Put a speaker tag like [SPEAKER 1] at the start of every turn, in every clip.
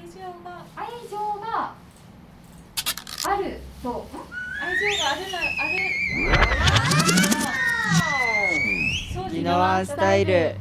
[SPEAKER 1] 愛情があると、愛情があるなある。
[SPEAKER 2] ギノワンスタイル。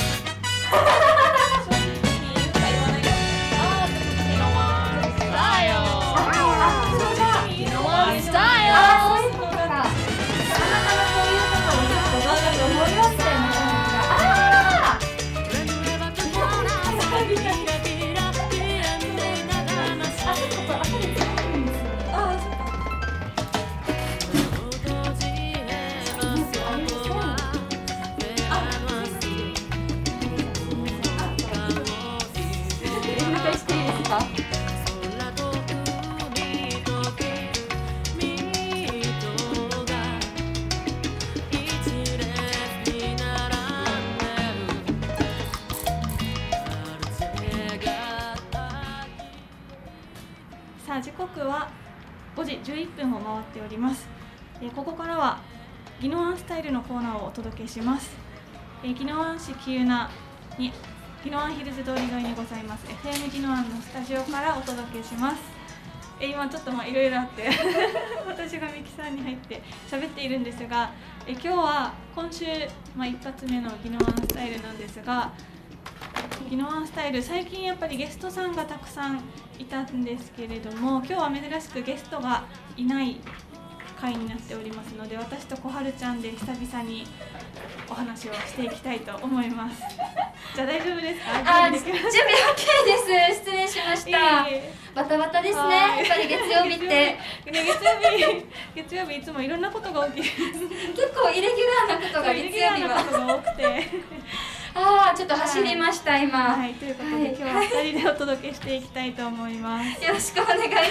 [SPEAKER 3] さあ時刻は5時11分を回っております。ここからはギノワンスタイルのコーナーをお届けします。ギノワン市喜友名にギノワンヒルズ通り沿いにございます FM ギノワンのスタジオからお届けします。今ちょっといろいろあって私がミキサーに入って喋っているんですが、今日は今週、一発目のギノワンスタイルなんですが、ギノワンスタイル最近やっぱりゲストさんがたくさんいたんですけれども、今日は珍しくゲストがいない回になっておりますので、私と小春ちゃんで久々にお話をしていきたいと思います。じゃあ大丈夫ですか？
[SPEAKER 1] 準備 OK です。失礼しました。バタバタですね。やっぱり月曜日って
[SPEAKER 3] 月曜日いつもいろんなことが起きる
[SPEAKER 1] 結構イレギュラーなことが月曜日は
[SPEAKER 3] ことが多くて
[SPEAKER 1] ちょっと走りました今。
[SPEAKER 3] はい、ということで、今日は2人でお届けしていきたいと思います。
[SPEAKER 1] よろしくお願いします。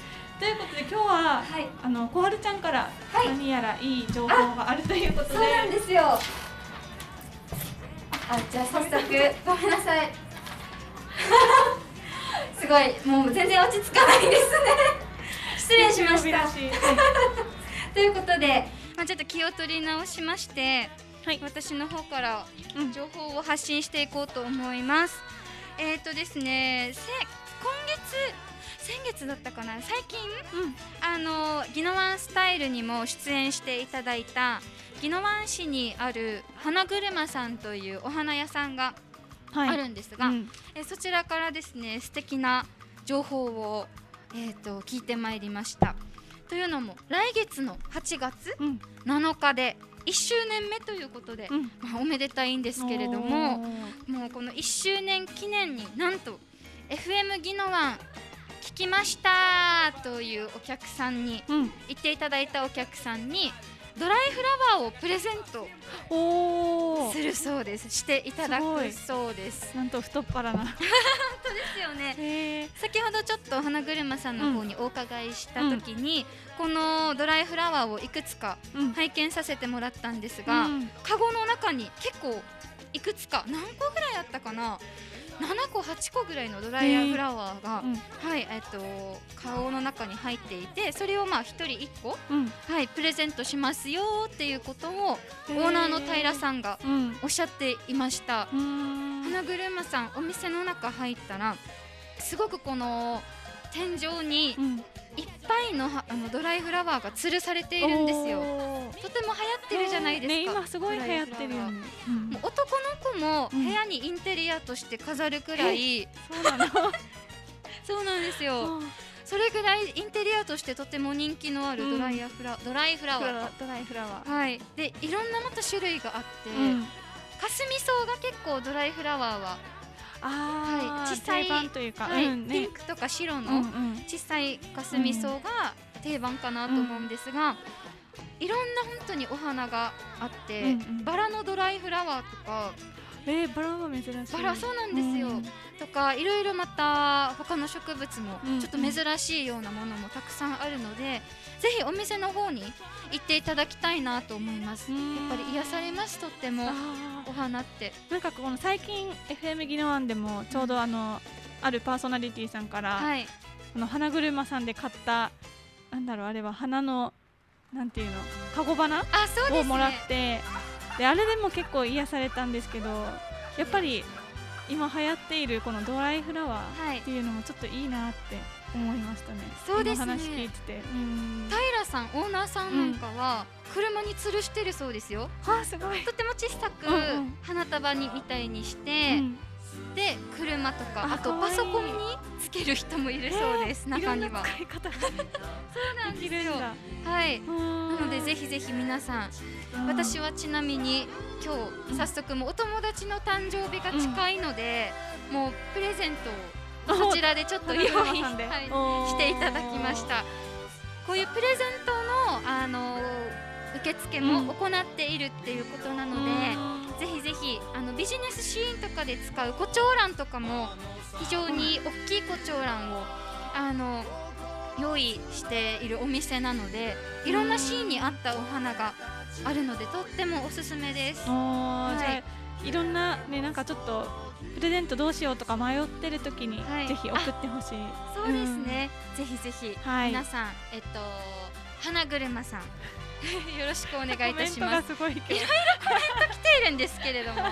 [SPEAKER 3] ということで今日は、小春ちゃんから何やらいい情報があるということで、
[SPEAKER 1] そうなんですよ。じゃあ早速ごめんなさいすごいもう全然落ち着かないですね失礼しましたということで、ちょっと気を取り直しまして、私の方から情報を発信していこうと思います。ですね、先月だったかな、最近、ギノワンスタイルにも出演していただいた宜野湾市にある花車さんというお花屋さんがあるんですが、そちらからですね素敵な情報を、聞いてまいりました。というのも来月の8月7日で1周年目ということで、おめでたいんですけれども、もうこの1周年記念になんと FM 宜野湾聞きましたというお客さんに、言っていただいたお客さんにドライフラワーをプレゼントするそうです。していただくそうです。
[SPEAKER 3] なんと太っ腹な
[SPEAKER 1] 本当ですよね。先ほどちょっと花車さんの方にお伺いした時に、このドライフラワーをいくつか拝見させてもらったんですが、カゴの中に結構いくつか何個ぐらいあったかな、7個8個ぐらいのドライフラワーが、カゴの中に入っていて、それを1人1個、プレゼントしますよっていうことをオーナーの平さんがおっしゃっていました。花車さん、お店の中入ったらすごくこの天井にいっぱいのドライフラワーが吊るされているんですよ。とても流行ってるじゃないですか。
[SPEAKER 3] 今すごい流行ってるよね。
[SPEAKER 1] もう男の子も部屋にインテリアとして飾るくらい、そうなんですよ。それぐらいインテリアとしてとても人気のあるドライフラワーで、いろんなまた種類があって、かすみ草が結構ドライフラワーは小さい
[SPEAKER 3] というか、
[SPEAKER 1] ピンクとか白の小さいかすみ草が定番かなと思うんですが、いろんな本当にお花があって、バラのドライフラワーとか、
[SPEAKER 3] バラは珍しい。
[SPEAKER 1] バラ、そうなんですよ。とかいろいろまた他の植物もちょっと珍しいようなものもたくさんあるので、ぜひお店の方に行っていただきたいなと思います。やっぱり癒されます、とってもお花って。
[SPEAKER 3] なんかこの最近 FM 宜野湾でもちょうどあるパーソナリティさんから、花車さんで買ったあれは花のなんていうの、カゴ花をもらって、であれでも結構癒されたんですけど、やっぱり今流行っているこのドライフラワーっていうのもちょっといいなって思いましたね。
[SPEAKER 1] そうですね。
[SPEAKER 3] 話聞いてて、
[SPEAKER 1] 平さんオーナーさんなんかは車に吊るしてるそうですよ。
[SPEAKER 3] すごい。
[SPEAKER 1] とても小さく花束にみたいにして、で車とかあとパソコンにつける人もいるそうです。中には。そうなんですよ。はい。なのでぜひぜひ皆さん、私はちなみに今日早速もうお友達の誕生日が近いので、もうプレゼントをそちらでちょっと用意していただきました。こういうプレゼントの受付も行っているっていうことなので、ぜひぜひビジネスシーンとかで使う胡蝶蘭とかも非常に大きい胡蝶蘭を用意しているお店なので、いろんなシーンに合ったお花があるのでとってもおすすめです。じゃ
[SPEAKER 3] あいろんなね、なんかちょっとプレゼントどうしようとか迷ってる時にぜひ送ってほしい。
[SPEAKER 1] そうですね。ぜひぜひ皆さん花車さんよろしくお願いいたします。いろいろコメント来ているんですけれども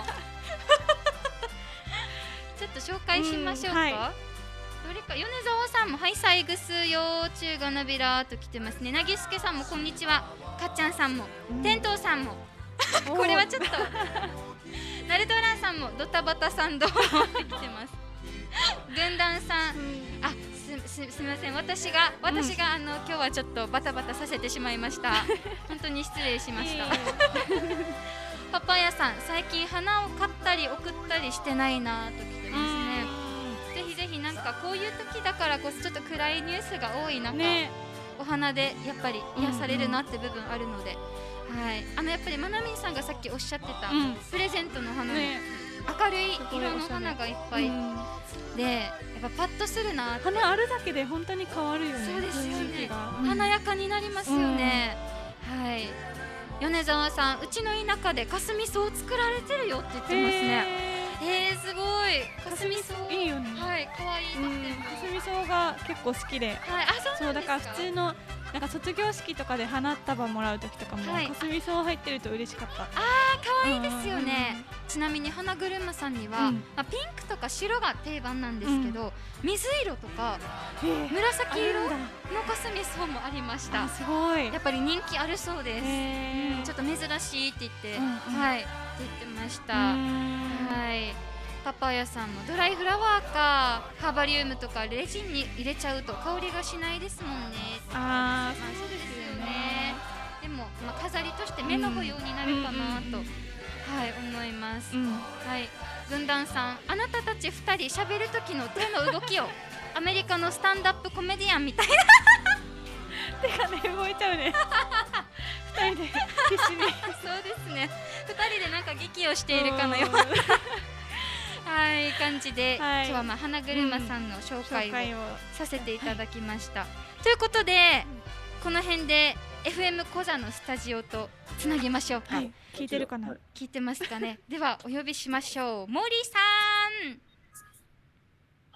[SPEAKER 1] ちょっと紹介しましょうか。どれか、米沢さんもはいサイグス幼虫がなびらと来てますね。なぎすけさんもこんにちは。かっちゃんさんも天童さんもこれはちょっとナルトランさんもドタバタさんどうもって来てます。軍団さん、すみません、私が今日はちょっとバタバタさせてしまいました本当に失礼しましたパパヤさん、最近花を買ったり送ったりしてないなと来てますね。ぜひぜひなんかこういう時だからこそちょっと暗いニュースが多い中、お花でやっぱり癒されるなって部分あるので、はい、やっぱりまなみんさんがさっきおっしゃってた、プレゼントの花の明るい色の花がいっぱいで、やっぱパッとするなって。
[SPEAKER 3] 花あるだけで本当に変わるよね。
[SPEAKER 1] そうですよね。華やかになりますよね。はい。米沢さん、うちの田舎でかすみ草を作られてるよって言ってますね。すごい。かすみ草
[SPEAKER 3] いいよね。
[SPEAKER 1] はい、可愛い。
[SPEAKER 3] かすみ草が結構好きで。
[SPEAKER 1] はい、
[SPEAKER 3] そうだから普通のなんか卒業式とかで花束もらう時とかもかすみ草入ってると嬉しかった。
[SPEAKER 1] 可愛いですよね。ちなみに花車さんにはピンクとか白が定番なんですけど、水色とか紫色のかすみ草もありました。
[SPEAKER 3] すごい。
[SPEAKER 1] やっぱり人気あるそうです。ちょっと珍しいって言ってはいって言ってました。はい。パパヤさんもドライフラワーかハーバリウムとかレジンに入れちゃうと香りがしないですもんね。そうですよね。でも飾りとして目の保養になるかなとはい思います。はい。軍団さん、あなたたち2人喋る時の手の動きをアメリカのスタンダップコメディアンみたいな
[SPEAKER 3] 手がね動いちゃうね2人で必死に
[SPEAKER 1] そうですね、2人でなんか劇をしているかのようなはい感じで、今日は花車さんの紹介をさせていただきました。ということで、この辺で FM コザのスタジオとつなぎましょうか。
[SPEAKER 3] 聞いてるかな？
[SPEAKER 1] 聞いてますかね。ではお呼びしましょう。森さん。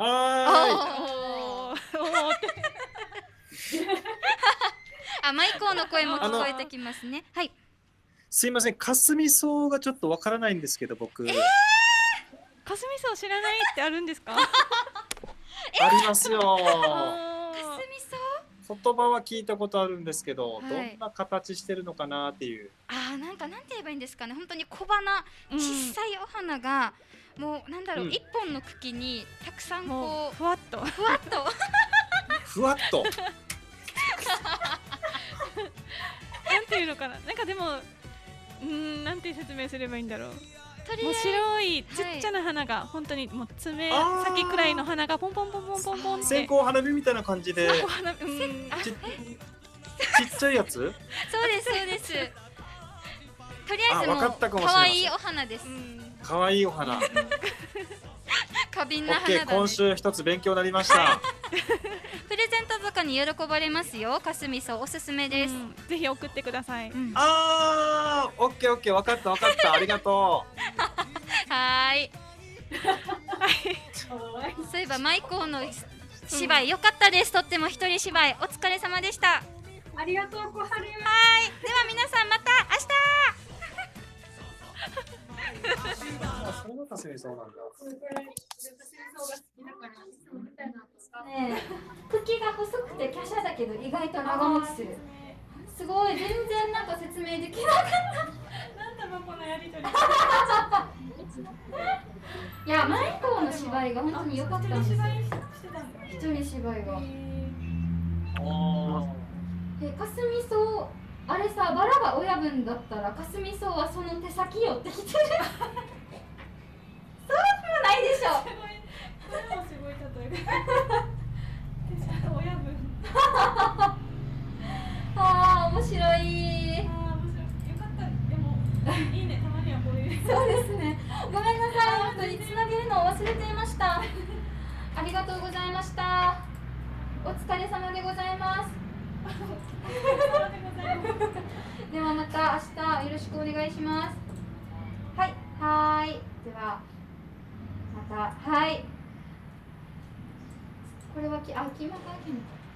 [SPEAKER 1] マイコーの声も聞こえてきますね。はい。
[SPEAKER 2] すいません、かすみ草がちょっとわからないんですけど、僕。
[SPEAKER 3] かすみ草知らないってあるんですか？
[SPEAKER 2] ありますよ。か
[SPEAKER 1] すみ草？
[SPEAKER 2] 言葉は聞いたことあるんですけど、どんな形してるのかなっていう。
[SPEAKER 1] なんて言えばいいんですかね。本当に小花、小さいお花がもうなんだろう、一本の茎にたくさんこう
[SPEAKER 3] ふわっと
[SPEAKER 2] ふわっと
[SPEAKER 3] なんていうのかな。なんかでもなんて説明すればいいんだろう。もう白いちっちゃな花が本当にもう爪先くらいの花がポンポンポンポンポンポンって
[SPEAKER 2] 線香花火みたいな感じでちっちゃいやつ？
[SPEAKER 1] そうですとりあえずもう可愛いお花です。
[SPEAKER 2] 可愛いお花。
[SPEAKER 1] 花瓶な花だね。
[SPEAKER 2] 今週一つ勉強になりました。
[SPEAKER 1] プレゼントとかに喜ばれますよ。かすみ草おすすめです。
[SPEAKER 3] ぜひ送ってください。
[SPEAKER 2] オッケーわかったありがと
[SPEAKER 1] う。はい。そういえばマイコーの芝居良かったです。とっても一人芝居お疲れ様でした。
[SPEAKER 4] ありがとう小春。はい。
[SPEAKER 1] では皆さんまた明日。
[SPEAKER 2] あ、それがかすみそうなんだ。
[SPEAKER 1] ねえ、茎が細くて華奢だけど意外と長持ちする。すごい、全然なんか説明できなかった。
[SPEAKER 3] なんだろうこのやりとり。
[SPEAKER 1] いや、前方の芝居が本当に良かったんですよ。一人芝居が。かすみそう、あれさ、バラが親分だったら、かすみそうはその手先寄ってきてる。そうでもないでしょ。
[SPEAKER 3] これもすごい例えが。親分。
[SPEAKER 1] ああ、面白い。
[SPEAKER 3] ああ、面白い。よかった。でも、いいね、たまにはこういう。
[SPEAKER 1] そうですね。ごめんなさい、本当につなげるのを忘れていました。ありがとうございました。お疲れ様でございます。ではまた明日よろしくお願いします。はい、はい。ではまた、はい。これはキーマカーケンか。